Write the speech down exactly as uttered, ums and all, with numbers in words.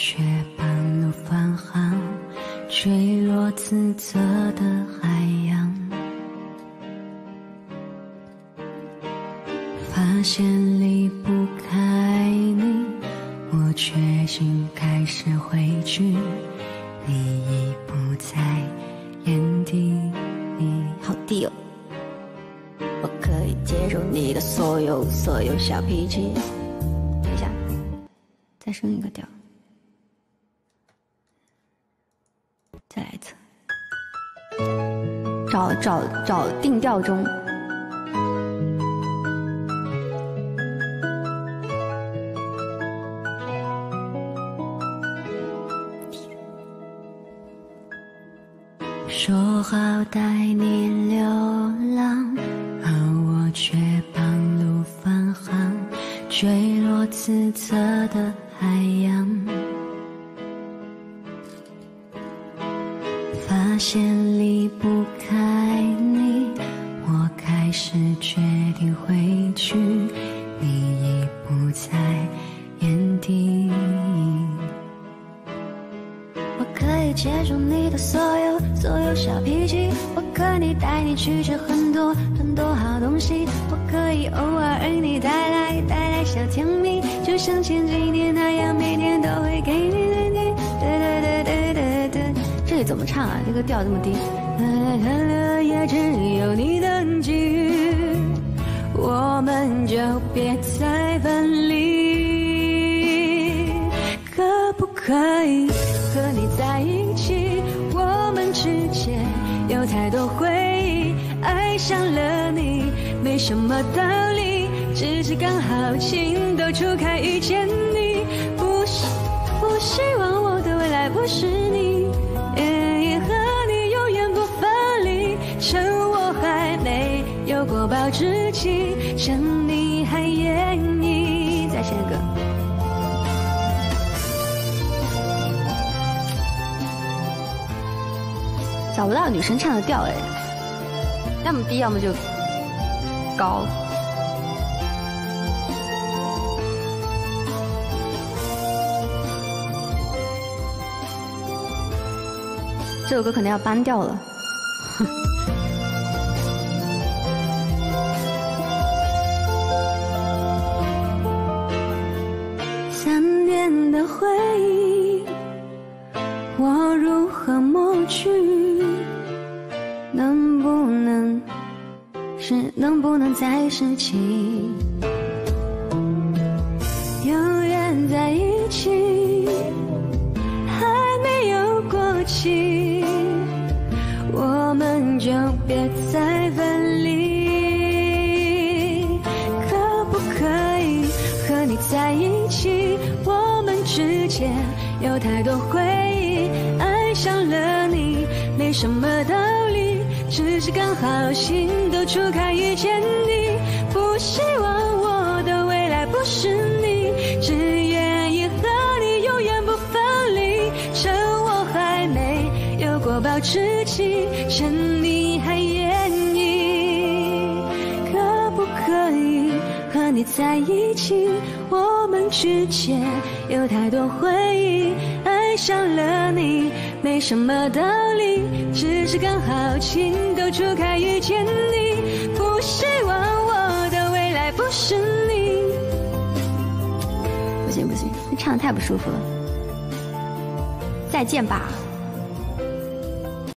却半路返航，坠落自责的海洋。发现离不开你，我决心开始回去，你已不在眼底。 好低哦！我可以接受你的所有所有小脾气。等一下，再升一个调，再来一次。找找找定调中。 说好带你流浪，而我却半路返航，坠落自责的海洋。发现离不开你，我开始决定回去，你已不在眼底。我可以接受你的所有所有小脾气，我可以带你去吃很多很多好东西，我可以偶尔为你带来带来小甜蜜，就像前几年那样，每天都会给你对你对对对对对对。 这里怎么唱啊？这个调这么低。 也只有你的际遇，我们就别再分离。可不可以和你在一起？我们之间有太多回忆，爱上了你没什么道理，只是刚好情窦初开遇见你。不希不希望我的未来不是你，愿意和你永远不分离，趁我还没有过保质期，趁你还愿意。 再写一个。找不到女生唱的调哎，要么低，要么就高。这首歌可能要搬调了。 三年的回忆，我如何抹去？能不能是能不能再拾起？永远在一起，还没有过期，我们就别再分离。可不可以和你在一起？我们之间有太多回忆，爱上了你没什么道理，只是刚好心都初开遇见你。不希望我的未来不是你，只愿意和你永远不分离，趁我还没有过保质期，趁你还愿意。可不可以和你在一起？我们之间有太多回忆，爱上了你没什么道理，只是刚好情窦初开遇见你。不希望我的未来不是你。 不行不行，你唱得太不舒服了。再见吧。